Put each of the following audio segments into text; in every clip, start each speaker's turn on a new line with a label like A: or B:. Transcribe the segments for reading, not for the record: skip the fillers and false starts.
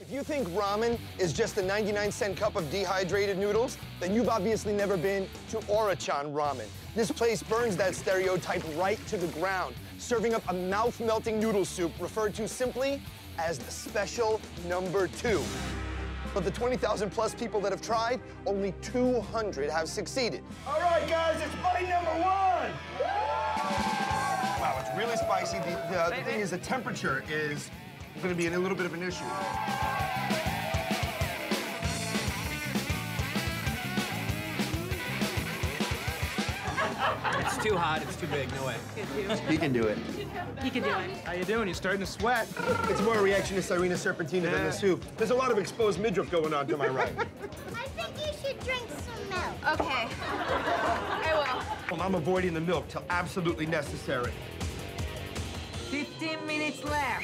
A: If you think ramen is just a 99-cent cup of dehydrated noodles, then you've obviously never been to Orichan Ramen. This place burns that stereotype right to the ground, serving up a mouth-melting noodle soup referred to simply as the special #2. Of the 20,000 plus people that have tried, only 200 have succeeded. All right, guys, it's bite #1. Wow, it's really spicy. The thing is, the temperature is going to be a little bit of an issue.
B: It's too hot, it's too big, no way.
A: He can do it.
C: He can do it.
B: How you doing? You're starting to sweat.
A: It's more a reaction to Serena Serpentina than the soup. There's a lot of exposed midriff going on to my right.
D: I think you should drink some milk.
C: Okay. I will.
A: Well, I'm avoiding the milk till absolutely necessary.
E: 15 minutes left.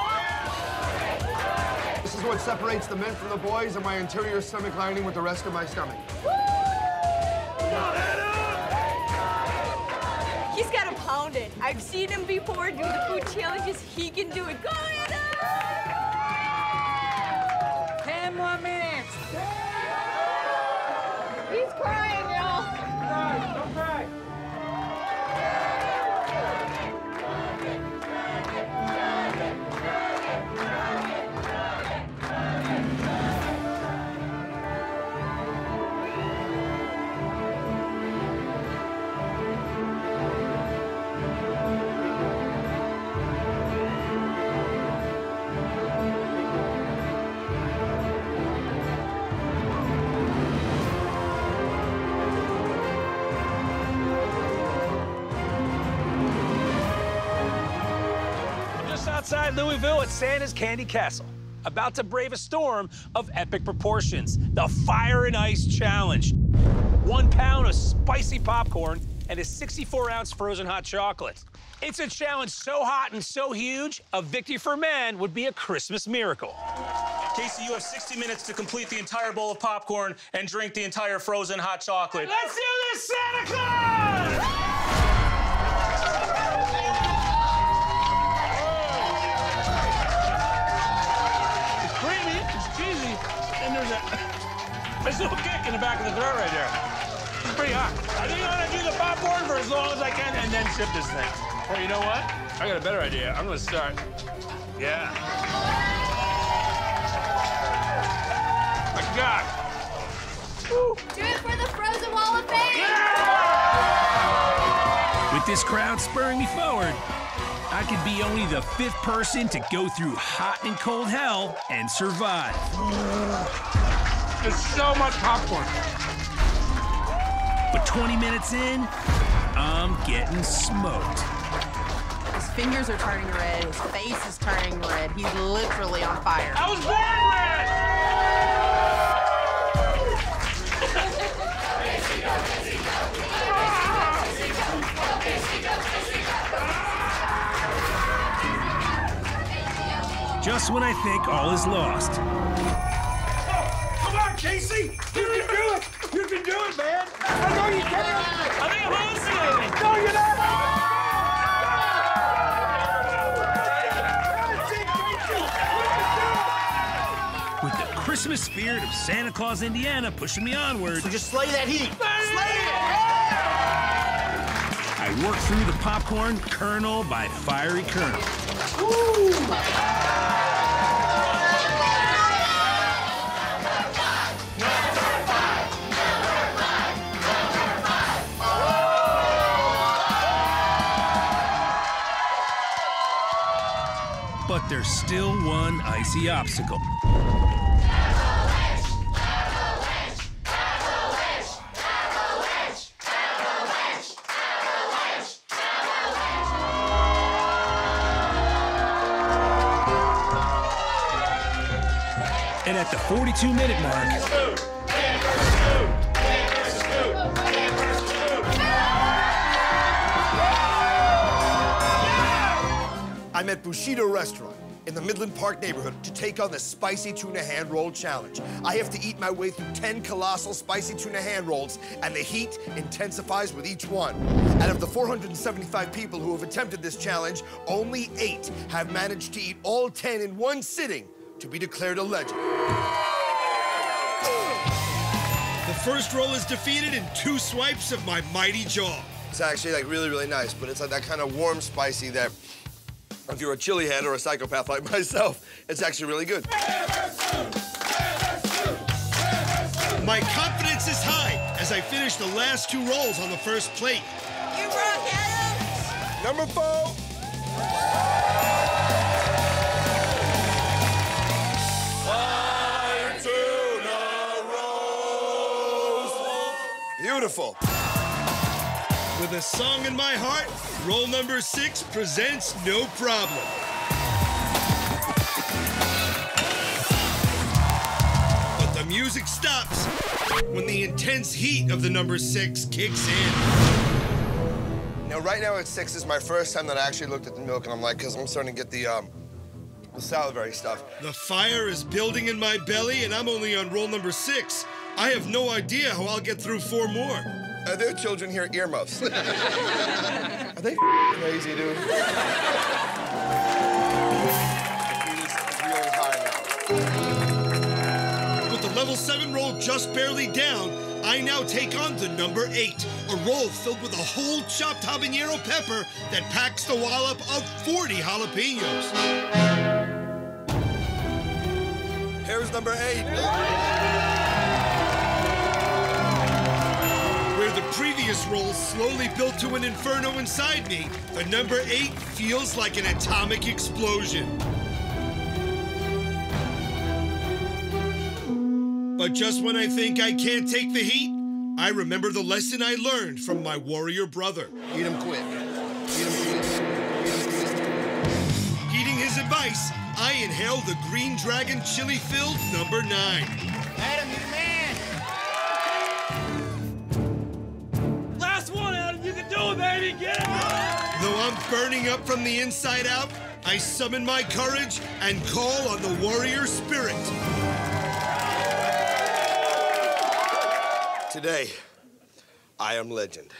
A: This is what separates the men from the boys and my interior stomach lining with the rest of my stomach.
C: He's got to pound it. I've seen him before do the food challenges. He can do it. Go, Anna!
E: 10 more minutes.
C: He's crying, y'all.
B: Don't cry.
F: Outside Louisville at Santa's Candy Castle, about to brave a storm of epic proportions, the Fire and Ice Challenge. 1 pound of spicy popcorn and a 64-ounce frozen hot chocolate. It's a challenge so hot and so huge, a victory for men would be a Christmas miracle.
G: Casey, you have 60 minutes to complete the entire bowl of popcorn and drink the entire frozen hot chocolate.
F: Let's do this, Santa Claus! There's a little kick in the back of the throat right there. It's pretty hot. I think I'm gonna do the popcorn for as long as I can and then sip this thing. Or you know what? I got a better idea. I'm gonna start. Yeah. My God. Woo.
C: Do it for the Frozen Wall of Fame!
F: Yeah!
H: With this crowd spurring me forward, I could be only the 5th person to go through hot and cold hell and survive.
F: There's so much popcorn.
H: But 20 minutes in, I'm getting smoked.
E: His fingers are turning red, his face is turning red. He's literally on fire.
F: I was born red!
H: Just when I think all is lost.
F: Come on, Casey! You can do it! You can do it, man! I know you can! I think I'm hallucinating! No, you're not!
H: With the Christmas spirit of Santa Claus, Indiana pushing me onward.
A: So just slay that heat! Slay it!
H: I work through the popcorn kernel by fiery kernel. But there's still one icy obstacle. And at the 42-minute mark,
A: I'm at Bushido Restaurant in the Midland Park neighborhood to take on the Spicy Tuna Hand Roll Challenge. I have to eat my way through 10 colossal spicy tuna hand rolls, and the heat intensifies with each one. Out of the 475 people who have attempted this challenge, only 8 have managed to eat all 10 in one sitting
I: to be declared a legend.
J: The first roll is defeated in 2 swipes of my mighty jaw.
A: It's actually like really, really nice, but it's like that kind of warm spicy that if you're a chili head or a psychopath like myself, it's actually really good.
J: My confidence is high as I finish the last 2 rolls on the first plate.
C: You rock, Adams!
A: Number 4. Beautiful.
J: With a song in my heart, roll number 6 presents no problem. But the music stops when the intense heat of the number 6 kicks in.
A: Now, right now at 6 is my first time that I actually looked at the milk, and I'm like, because I'm starting to get the salivary stuff.
J: The fire is building in my belly, and I'm only on roll number 6. I have no idea how I'll get through 4 more.
A: Are there children here earmuffs? Are they crazy, dude? It's really high now.
J: With the level 7 roll just barely down, I now take on the number 8, a roll filled with a whole chopped habanero pepper that packs the wallop of 40 jalapenos.
A: Here's number 8.
J: Where the previous roll slowly built to an inferno inside me, the number 8 feels like an atomic explosion. But just when I think I can't take the heat, I remember the lesson I learned from my warrior brother.
A: Eat him quick. Eat him quick.
J: Heeding his advice, I inhale the Green Dragon chili-filled number 9.
B: Adam, you the man!
H: Last one, Adam. You can do it, baby. Get it!
J: Though I'm burning up from the inside out, I summon my courage and call on the warrior spirit.
A: Today, I am legend.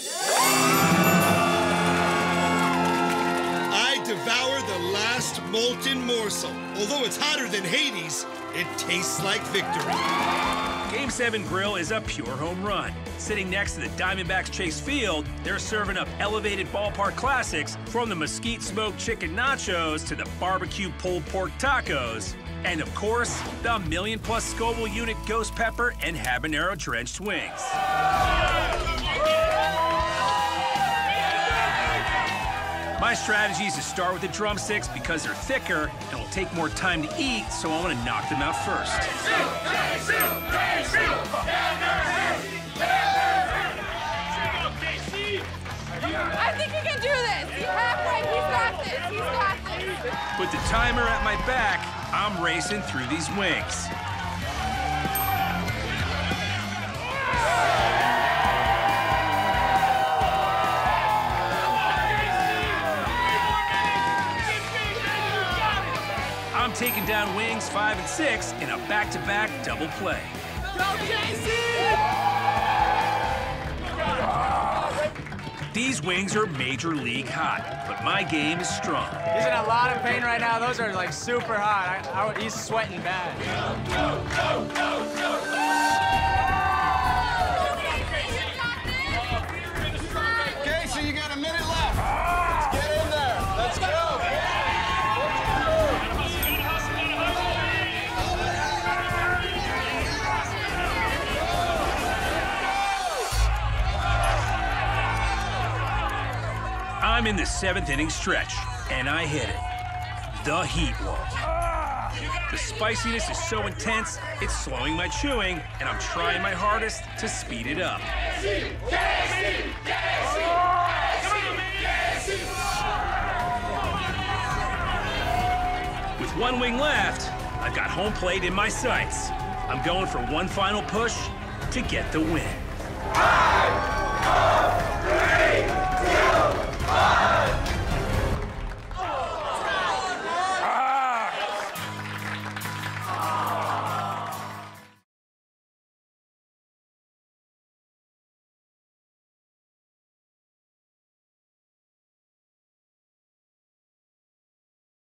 J: I devour the last molten morsel. Although it's hotter than Hades, it tastes like victory.
H: Game 7 Grill is a pure home run. Sitting next to the Diamondbacks Chase Field, they're serving up elevated ballpark classics from the mesquite smoked chicken nachos to the barbecue pulled pork tacos. And of course, the $1 million+ Scoville unit ghost pepper and habanero drenched wings. My strategy is to start with the drumsticks because they're thicker and will take more time to eat, so I want to knock them out first.
C: I think he can do this. He's halfway. He's got this. He's got this.
H: With the timer at my back, I'm racing through these wings. I'm taking down wings 5 and 6 in a back-to-back double play.
C: Go, Casey!
H: These wings are major league hot, but my game is strong.
B: He's in a lot of pain right now. Those are like super hot. He's sweating bad.
A: Casey, you got a minute left. Let's get in there. Let's go.
H: I'm in the 7th inning stretch, and I hit it. The heat wall. The spiciness is so intense, it's slowing my chewing, and I'm trying my hardest to speed it up. With 1 wing left, I've got home plate in my sights. I'm going for one final push to get the win.